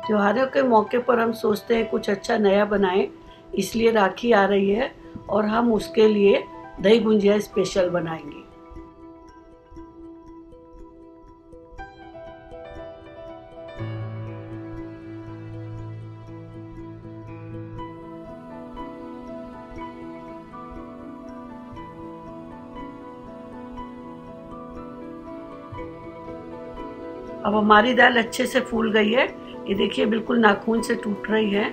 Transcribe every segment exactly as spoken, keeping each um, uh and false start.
त्योहारों के मौके पर हम सोचते हैं कुछ अच्छा नया बनाएं, इसलिए राखी आ रही है और हम उसके लिए दही गुंजिया स्पेशल बनाएंगे। अब हमारी दाल अच्छे से फूल गई है, ये देखिए बिल्कुल नाखून से टूट रही है।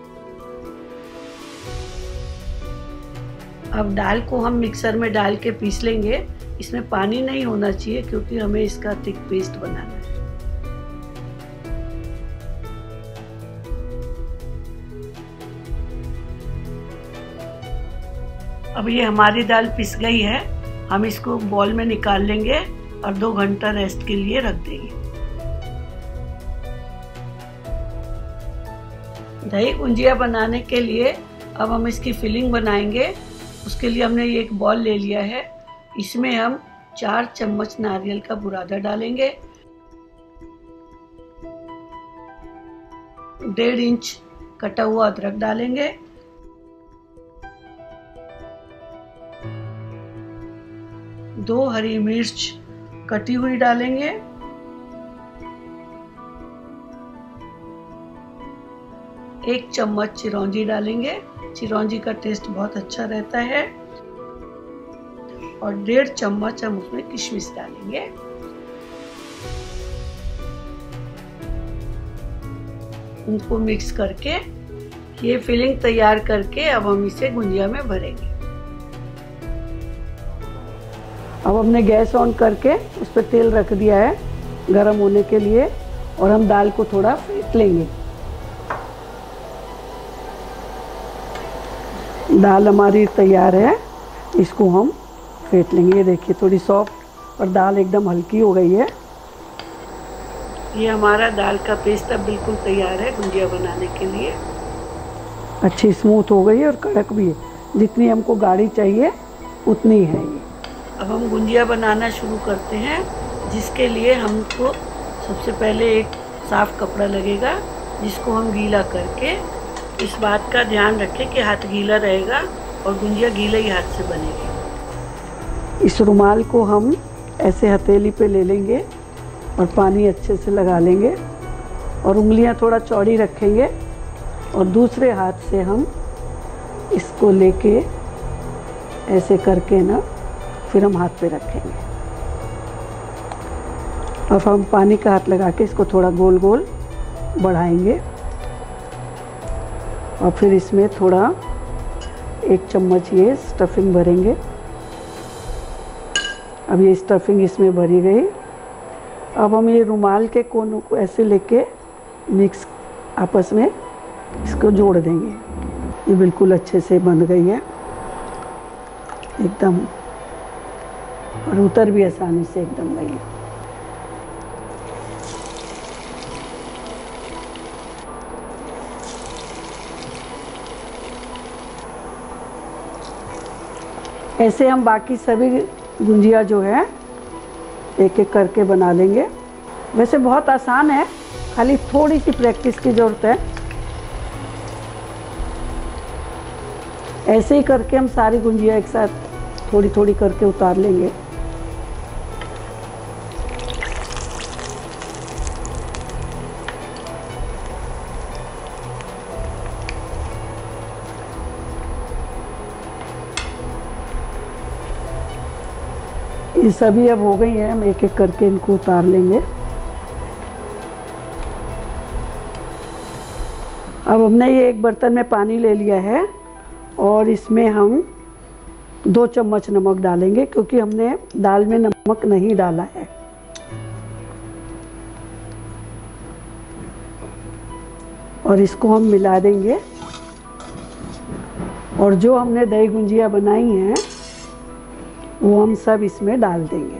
अब दाल को हम मिक्सर में डाल के पीस लेंगे। इसमें पानी नहीं होना चाहिए क्योंकि हमें इसका थिक पेस्ट बनाना है। अब ये हमारी दाल पिस गई है, हम इसको बॉल में निकाल लेंगे और दो घंटा रेस्ट के लिए रख देंगे। दही गुंजिया बनाने के लिए अब हम इसकी फिलिंग बनाएंगे। उसके लिए हमने ये एक बॉल ले लिया है, इसमें हम चार चम्मच नारियल का बुरादा डालेंगे, डेढ़ इंच कटा हुआ अदरक डालेंगे, दो हरी मिर्च कटी हुई डालेंगे, एक चम्मच चिरौंजी डालेंगे, चिरौंजी का टेस्ट बहुत अच्छा रहता है, और डेढ़ चम्मच हम उसमें किशमिश डालेंगे। उनको मिक्स करके ये फिलिंग तैयार करके अब हम इसे गुंजिया में भरेंगे। अब हमने गैस ऑन करके उस पर तेल रख दिया है गरम होने के लिए, और हम दाल को थोड़ा फेंट लेंगे। दाल हमारी तैयार है, इसको हम फेंट लेंगे। ये देखिए थोड़ी सॉफ्ट और दाल एकदम हल्की हो गई है। ये हमारा दाल का पेस्ट अब बिल्कुल तैयार है गुंजिया बनाने के लिए। अच्छी स्मूथ हो गई है और कड़क भी है, जितनी हमको गाढ़ी चाहिए उतनी है ये। अब हम गुंजिया बनाना शुरू करते हैं, जिसके लिए हमको सबसे पहले एक साफ कपड़ा लगेगा, जिसको हम गीला करके, इस बात का ध्यान रखें कि हाथ गीला रहेगा और गुंजिया गीले ही हाथ से बनेगी। इस रुमाल को हम ऐसे हथेली पे ले लेंगे और पानी अच्छे से लगा लेंगे और उंगलियां थोड़ा चौड़ी रखेंगे, और दूसरे हाथ से हम इसको लेके ऐसे करके ना फिर हम हाथ पे रखेंगे। अब हम पानी का हाथ लगा के इसको थोड़ा गोल गोल बढ़ाएंगे, और फिर इसमें थोड़ा एक चम्मच ये स्टफिंग भरेंगे। अब ये स्टफिंग इसमें भरी गई। अब हम ये रुमाल के कोनों को ऐसे लेके मिक्स आपस में इसको जोड़ देंगे। ये बिल्कुल अच्छे से बंध गई है एकदम, और उतर भी आसानी से एकदम गई है। ऐसे हम बाकी सभी गुंजिया जो है एक एक करके बना लेंगे। वैसे बहुत आसान है, खाली थोड़ी सी प्रैक्टिस की ज़रूरत है। ऐसे ही करके हम सारी गुंजिया एक साथ थोड़ी थोड़ी करके उतार लेंगे। ये सभी अब हो गई हैं, हम एक एक करके इनको उतार लेंगे। अब हमने ये एक बर्तन में पानी ले लिया है और इसमें हम दो चम्मच नमक डालेंगे, क्योंकि हमने दाल में नमक नहीं डाला है। और इसको हम मिला देंगे, और जो हमने दही गुंजिया बनाई हैं वो हम सब इसमें डाल देंगे।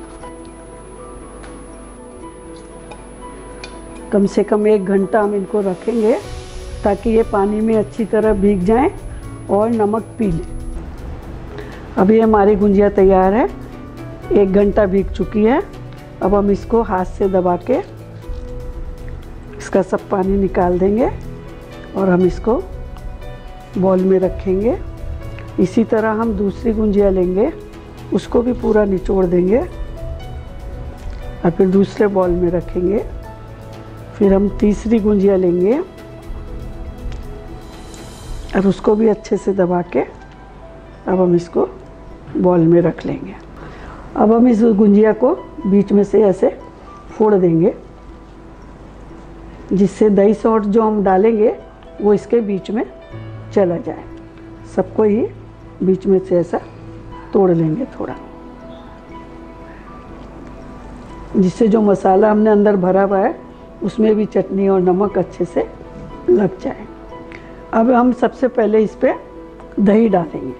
कम से कम एक घंटा हम इनको रखेंगे ताकि ये पानी में अच्छी तरह भीग जाएं और नमक पी लें। अभी ये हमारी गुंजिया तैयार है, एक घंटा भीग चुकी है। अब हम इसको हाथ से दबा के इसका सब पानी निकाल देंगे और हम इसको बॉल में रखेंगे। इसी तरह हम दूसरी गुंजिया लेंगे, उसको भी पूरा निचोड़ देंगे और फिर दूसरे बॉल में रखेंगे। फिर हम तीसरी गुंजिया लेंगे और उसको भी अच्छे से दबा के अब हम इसको बॉल में रख लेंगे। अब हम इस गुंजिया को बीच में से ऐसे फोड़ देंगे, जिससे दही सॉस जो हम डालेंगे वो इसके बीच में चला जाए। सबको ही बीच में से ऐसा तोड़ लेंगे थोड़ा, जिससे जो मसाला हमने अंदर भरा हुआ है उसमें भी चटनी और नमक अच्छे से लग जाए। अब हम सबसे पहले इस पे दही डालेंगे।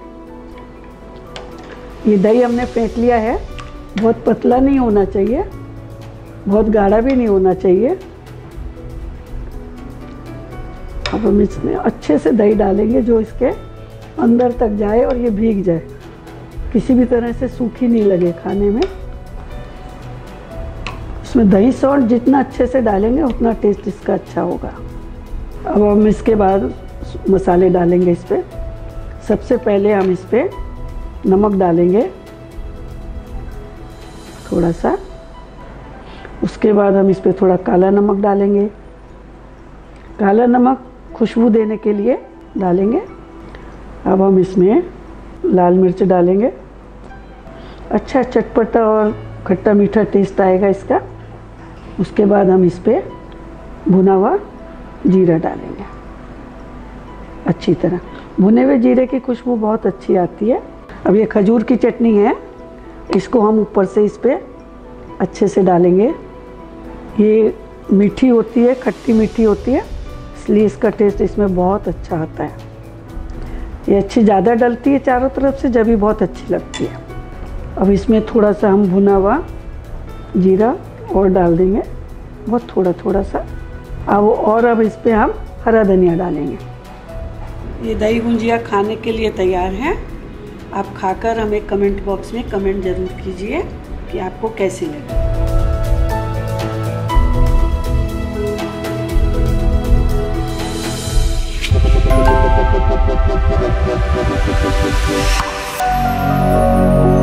ये दही हमने फेंट लिया है, बहुत पतला नहीं होना चाहिए, बहुत गाढ़ा भी नहीं होना चाहिए। अब हम इसमें अच्छे से दही डालेंगे जो इसके अंदर तक जाए और ये भीग जाए, किसी भी तरह से सूखी नहीं लगे खाने में। इसमें दही सॉल्ट जितना अच्छे से डालेंगे उतना टेस्ट इसका अच्छा होगा। अब हम इसके बाद मसाले डालेंगे इस पर। सबसे पहले हम इस पर नमक डालेंगे थोड़ा सा, उसके बाद हम इस पर थोड़ा काला नमक डालेंगे। काला नमक खुशबू देने के लिए डालेंगे। अब हम इसमें लाल मिर्च डालेंगे, अच्छा चटपटा और खट्टा मीठा टेस्ट आएगा इसका। उसके बाद हम इस पर भुना हुआ जीरा डालेंगे अच्छी तरह। भुने हुए जीरे की खुशबू बहुत अच्छी आती है। अब ये खजूर की चटनी है, इसको हम ऊपर से इस पर अच्छे से डालेंगे। ये मीठी होती है, खट्टी मीठी होती है, इसलिए इसका टेस्ट इसमें बहुत अच्छा आता है। ये अच्छी ज़्यादा डलती है चारों तरफ से, जब भी बहुत अच्छी लगती है। अब इसमें थोड़ा सा हम भुना हुआ जीरा और डाल देंगे, बहुत थोड़ा थोड़ा सा। अब और अब इस पर हम हरा धनिया डालेंगे। ये दही गुंजिया खाने के लिए तैयार है। आप खाकर हमें कमेंट बॉक्स में कमेंट ज़रूर कीजिए कि आपको कैसी लगी। Thank you.